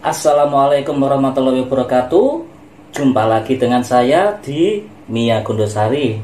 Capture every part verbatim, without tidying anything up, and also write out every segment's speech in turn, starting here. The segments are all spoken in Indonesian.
Assalamualaikum warahmatullahi wabarakatuh. Jumpa lagi dengan saya di Mia Gondosari.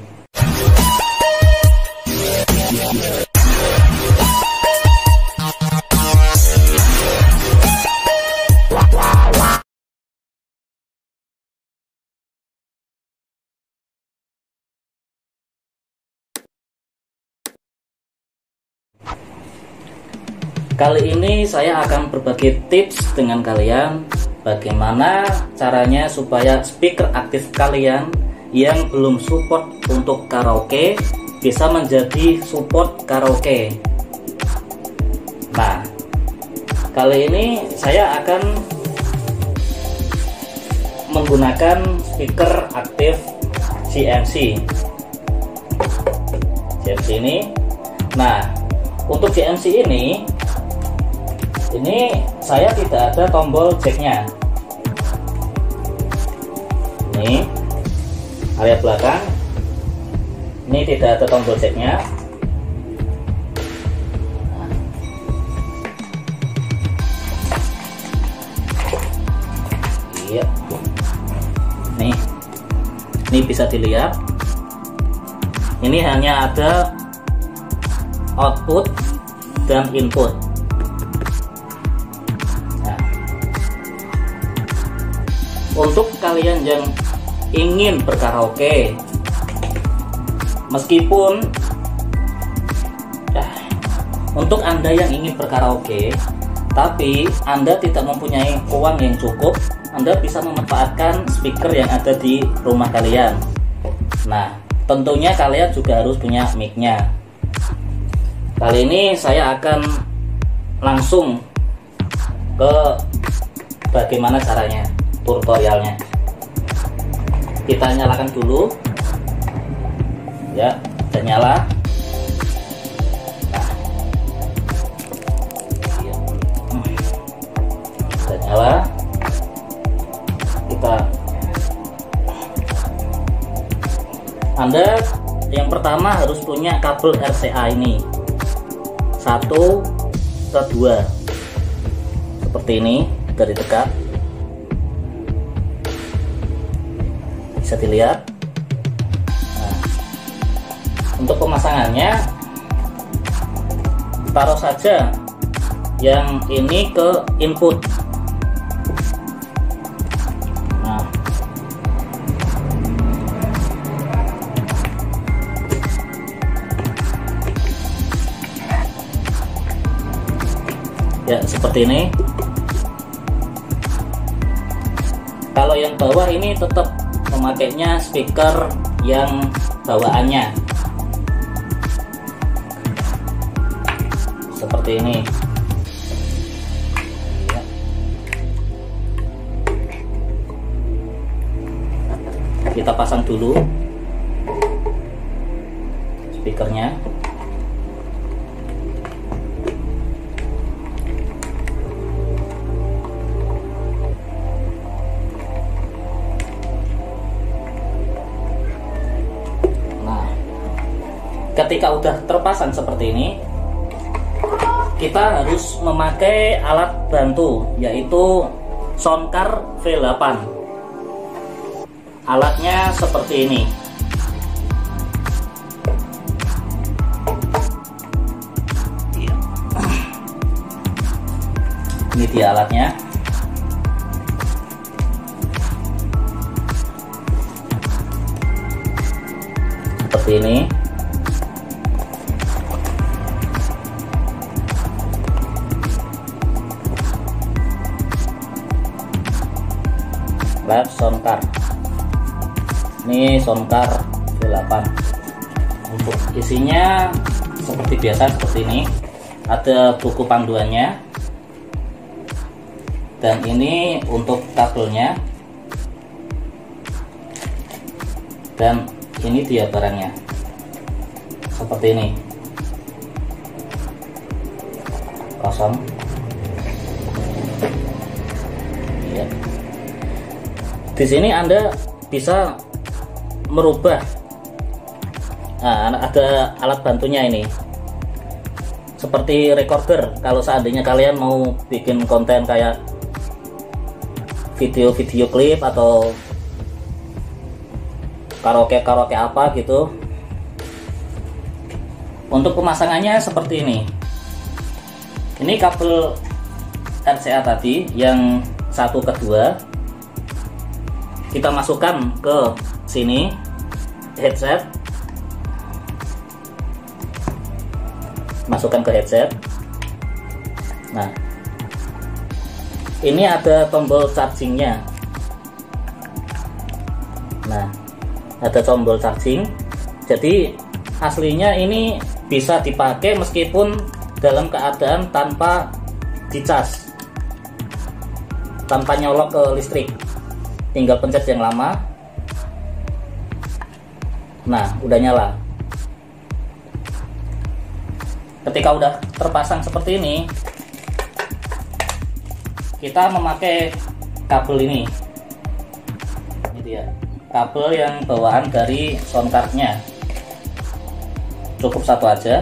Kali ini saya akan berbagi tips dengan kalian bagaimana caranya supaya speaker aktif kalian yang belum support untuk karaoke bisa menjadi support karaoke. Nah, kali ini saya akan menggunakan speaker aktif C M C. C M C ini. Nah, untuk C M C ini Ini saya tidak ada tombol jacknya. Ini area belakang. Ini tidak ada tombol jacknya. Iya. Nih, ini bisa dilihat. Ini hanya ada output dan input. Untuk kalian yang ingin berkaraoke, meskipun eh, untuk Anda yang ingin berkaraoke tapi Anda tidak mempunyai uang yang cukup, Anda bisa memanfaatkan speaker yang ada di rumah kalian. Nah, tentunya kalian juga harus punya mic-nya. Kali ini saya akan langsung ke bagaimana caranya, tutorialnya. Kita nyalakan dulu ya, dan nyala. Nah, ya. Dan nyala. Kita Anda yang pertama harus punya kabel R C A ini satu ke dua seperti ini dari dekat. Bisa dilihat. Nah, untuk pemasangannya taruh saja yang ini ke input. Nah, ya seperti ini. Kalau yang bawah ini tetap memakainya speaker yang bawaannya seperti ini ya. Kita pasang dulu speakernya. Ketika udah terpasang seperti ini, kita harus memakai alat bantu, yaitu soundcard V delapan. Alatnya seperti ini. Ini dia alatnya. Seperti ini. Lab soundcard. Ini soundcard V delapan. Untuk isinya seperti biasa seperti ini. Ada buku panduannya. Dan ini untuk kabelnya. Dan ini dia barangnya. Seperti ini. Kosong. Ya. Di sini Anda bisa merubah. Nah, ada alat bantunya ini. Seperti recorder. Kalau seandainya kalian mau bikin konten kayak video-video klip atau karaoke-karaoke apa gitu. Untuk pemasangannya seperti ini. Ini kabel R C A tadi yang satu kedua kita masukkan ke sini headset, masukkan ke headset. Nah, ini ada tombol chargingnya. Nah, ada tombol charging. Jadi aslinya ini bisa dipakai meskipun dalam keadaan tanpa dicas, tanpa nyolok ke listrik, tinggal pencet yang lama. Nah, udah nyala. Ketika udah terpasang seperti ini, kita memakai kabel ini. Ini dia, kabel yang bawaan dari sound cardnya. Cukup satu aja.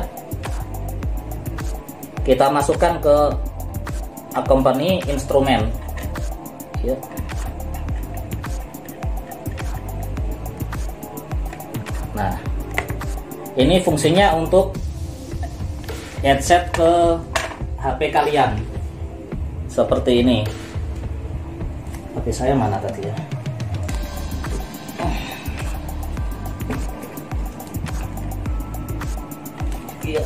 Kita masukkan ke akompani instrumen. Ya. Nah, ini fungsinya untuk headset ke H P kalian. Seperti ini. H P saya mana tadi ya? Iya.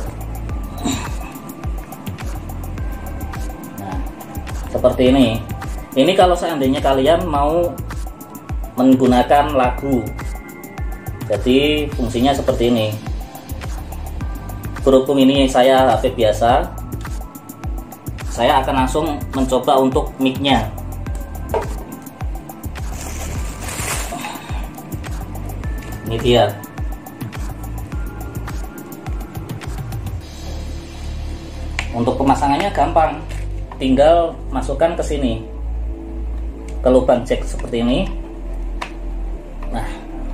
Nah, seperti ini. Ini kalau seandainya kalian mau menggunakan lagu. Jadi fungsinya seperti ini. Berhubung ini saya H P biasa, saya akan langsung mencoba untuk mic-nya. Ini dia. Untuk pemasangannya gampang, tinggal masukkan ke sini, ke lubang jack seperti ini. Nah,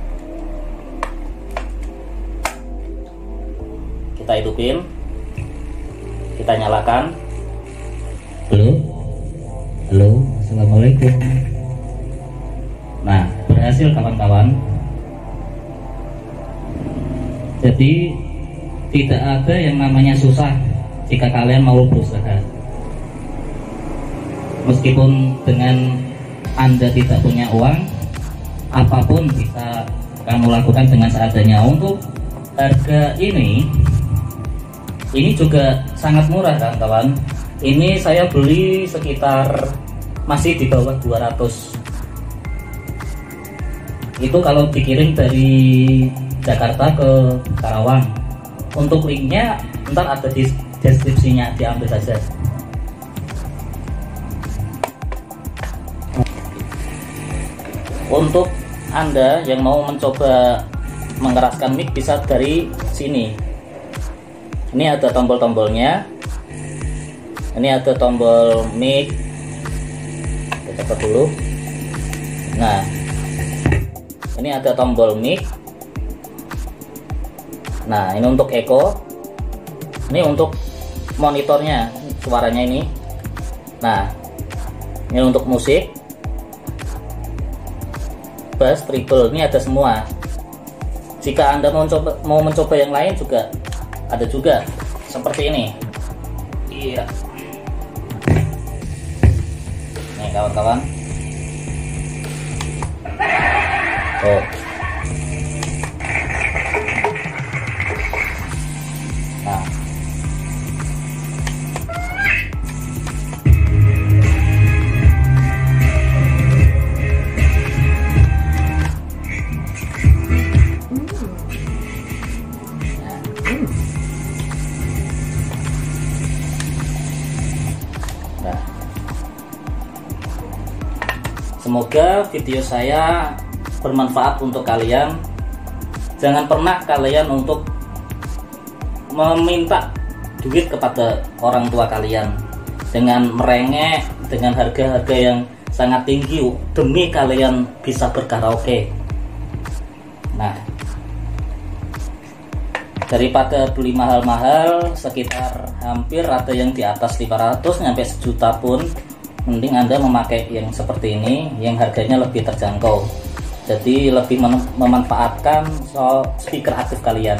kita hidupin, kita nyalakan. Halo, halo, assalamualaikum. Nah, berhasil kawan-kawan. Jadi tidak ada yang namanya susah jika kalian mau berusaha. Meskipun dengan Anda tidak punya uang, apapun bisa kamu lakukan dengan seadanya. Untuk harga ini, ini juga sangat murah kawan-kawan. Ini saya beli sekitar masih di bawah dua ratus. Itu kalau dikirim dari Jakarta ke Karawang. Untuk linknya ntar ada di deskripsinya, diambil saja. Untuk Anda yang mau mencoba mengeraskan mic bisa dari sini. Ini ada tombol-tombolnya. Ini ada tombol mic. Kita coba dulu. Nah, ini ada tombol mic. Nah, ini untuk echo. Ini untuk monitornya, suaranya ini. Nah, ini untuk musik, bass, treble, ini ada semua. Jika Anda mau mencoba, mau mencoba yang lain juga ada juga, seperti ini. Iya. Nih kawan-kawan. Oh. Nah. Semoga video saya bermanfaat untuk kalian. Jangan pernah kalian untuk meminta duit kepada orang tua kalian dengan merengek, dengan harga-harga yang sangat tinggi demi kalian bisa berkaraoke. Nah, daripada beli mahal-mahal, sekitar hampir ada yang di atas lima ratus sampai sejuta pun, mending Anda memakai yang seperti ini yang harganya lebih terjangkau, jadi lebih memanfaatkan soal speaker aktif kalian.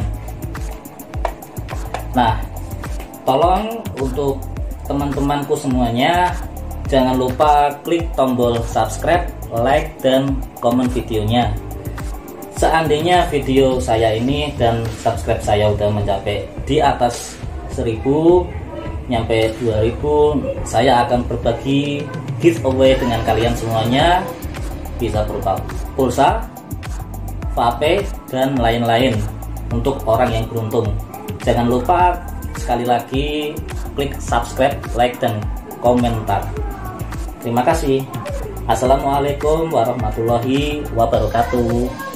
Nah, tolong untuk teman-temanku semuanya, jangan lupa klik tombol subscribe, like, dan komen videonya. Seandainya video saya ini dan subscribe saya udah mencapai di atas seribu, nyampe dua ribu, saya akan berbagi giveaway dengan kalian semuanya, bisa berupa pulsa, vape, dan lain-lain untuk orang yang beruntung. Jangan lupa sekali lagi klik subscribe, like, dan komentar. Terima kasih. Assalamualaikum warahmatullahi wabarakatuh.